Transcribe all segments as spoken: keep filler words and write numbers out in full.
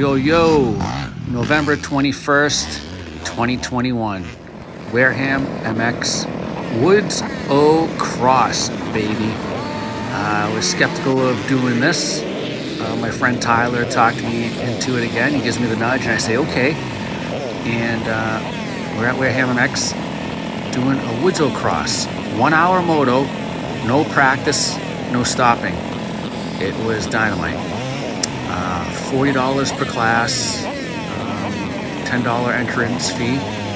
yo, yo, November twenty-first, twenty twenty-one, Wareham M X, Woods O Cross, baby. Uh, I was skeptical of doing this. Uh, my friend Tyler talked me into it again. He gives me the nudge and I say, okay. And uh, we're at Wareham M X doing a Woods O Cross. One hour moto, no practice, no stopping. It was dynamite. Uh, forty dollars per class, um, ten dollar entrance fee.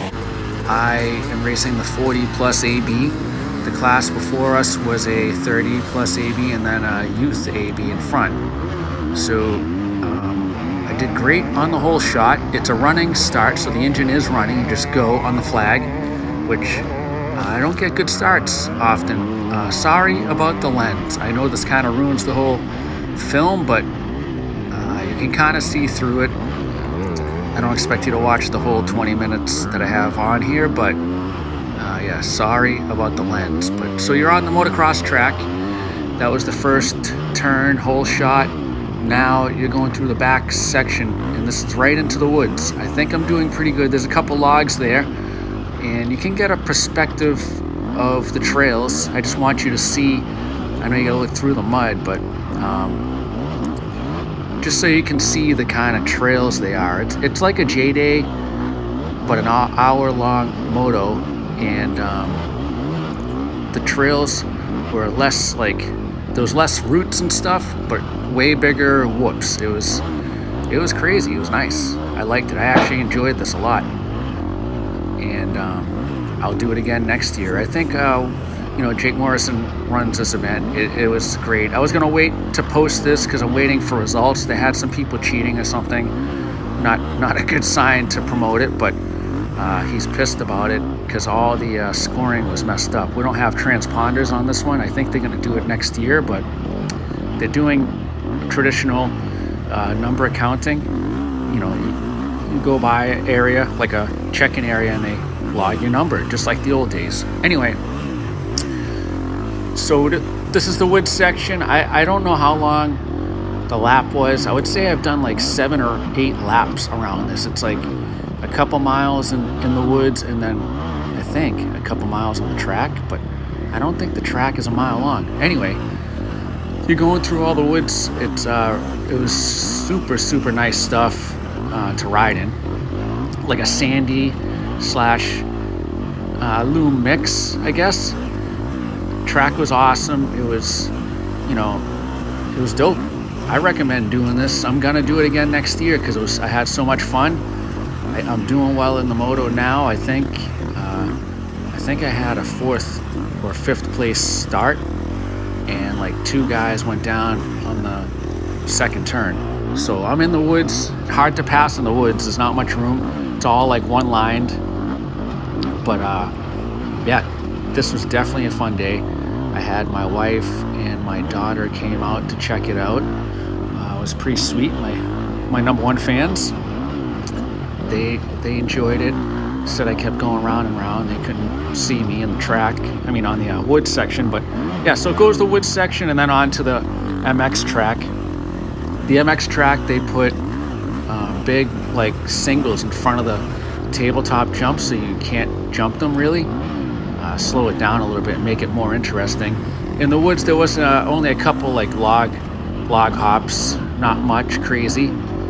I am racing the forty plus A B. The class before us was a thirty plus A B and then a youth A B in front. So um, I did great on the whole shot. It's a running start, so the engine is running. You just go on the flag, which uh, I don't get good starts often. Uh, sorry about the lens. I know this kind of ruins the whole film, but uh, you can kind of see through it. I don't expect you to watch the whole twenty minutes that I have on here, but uh, yeah, sorry about the lens. But so you're on the motocross track. That was the first turn, whole shot. Now you're going through the back section, and this is right into the woods. I think I'm doing pretty good. There's a couple logs there, and you can get a perspective of the trails. I just want you to see. I know you gotta look through the mud, but um, just so you can see the kind of trails they are. It's, it's like a J-Day, but an hour-long moto, and um, the trails were less like, there was less roots and stuff, but way bigger whoops. It was, it was crazy. It was nice. I liked it. I actually enjoyed this a lot, and um, I'll do it again next year. I think, uh, you know, Jake Morrison runs this event. It, it was great. I was gonna wait to post this because I'm waiting for results. They had some people cheating or something. Not, not a good sign to promote it, but uh, he's pissed about it because all the uh, scoring was messed up. We don't have transponders on this one. I think they're gonna do it next year, but they're doing traditional uh, number counting. You know, you, you go by area, like a check-in area, and they log your number, just like the old days. Anyway, so this is the woods section. I, I don't know how long the lap was. I would say I've done like seven or eight laps around this. It's like a couple miles in, in the woods, and then I think a couple miles on the track, but I don't think the track is a mile long. Anyway, you're going through all the woods. It's uh, it was super, super nice stuff uh, to ride in. Like a sandy slash uh, loom mix, I guess. Track was awesome. It was, you know, it was dope. I recommend doing this. I'm gonna do it again next year because it was, I had so much fun. I, I'm doing well in the moto now. I think, uh, I think I had a fourth or fifth place start, and like two guys went down on the second turn. So I'm in the woods. Hard to pass in the woods. There's not much room. It's all like one lined. But uh, yeah, this was definitely a fun day. I had my wife and my daughter came out to check it out. Uh, it was pretty sweet. My my number one fans, they they enjoyed it. Said I kept going round and round. They couldn't see me in the track. I mean, on the uh, woods section. But yeah, so it goes the woods section and then on to the M X track. The M X track, they put uh, big like singles in front of the tabletop jump, so you can't jump them really. Uh, slow it down a little bit, make it more interesting. In the woods, there was uh, only a couple like log log hops, not much crazy.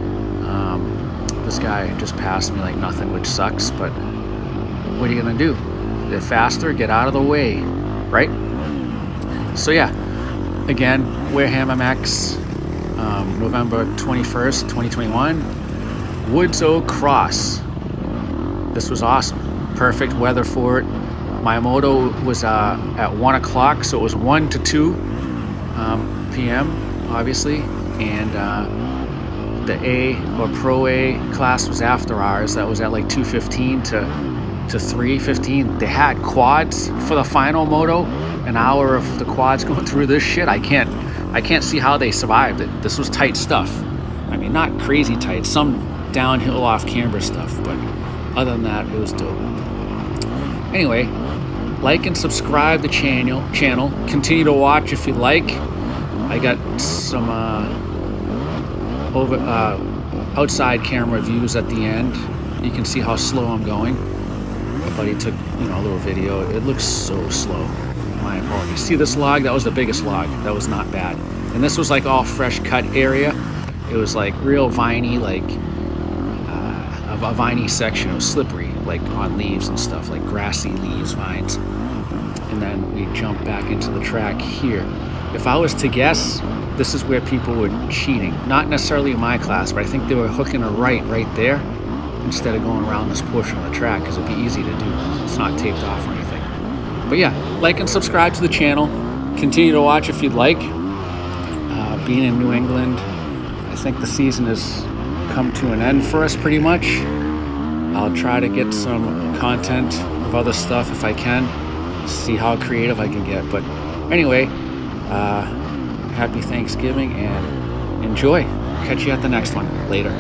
Um, this guy just passed me like nothing, which sucks, but what are you gonna do? Get faster, get out of the way, right? So yeah, again, Wareham M X, um, November twenty-first, twenty twenty-one, Woods O Cross. This was awesome. Perfect weather for it. My moto was uh, at one o'clock, so it was one to two um, p m obviously, and uh, the A or Pro A class was after ours. That was at like two fifteen to to three fifteen. They had quads for the final moto. An hour of the quads going through this shit. I can't I can't see how they survived it. This was tight stuff. I mean, not crazy tight. Some downhill off camber stuff, but other than that, it was dope. Anyway, like and subscribe the channel. Channel. Continue to watch if you like. I got some uh, over uh, outside camera views at the end. You can see how slow I'm going. My buddy took, you know, a little video. It looks so slow. My apologies. See this log? That was the biggest log. That was not bad. And this was like all fresh cut area. It was like real viney, like uh, a, a viney section. It was slippery, like on leaves and stuff, like grassy leaves, vines. And then we jump back into the track here. If I was to guess, this is where people were cheating. Not necessarily in my class, but I think they were hooking a right right there instead of going around this portion of the track, because it'd be easy to do. It's not taped off or anything. But yeah, like and subscribe to the channel. Continue to watch if you'd like. Uh, being in New England, I think the season has come to an end for us pretty much. I'll try to get some content of other stuff if I can. See how creative I can get. But anyway, uh, happy Thanksgiving and enjoy. Catch you at the next one. Later.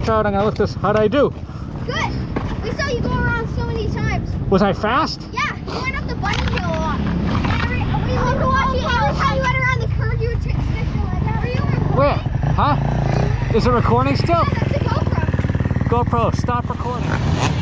watch out. I'm gonna lift this. How'd I do? Good. We saw you go around so many times. Was I fast? Yeah, you went up the bunny hill a lot. Every, we loved to watch you. Every time you went around the curve, you would stick your leg out. Are you recording? Where? Huh? Is it recording still? Yeah, that's a GoPro. GoPro, stop recording.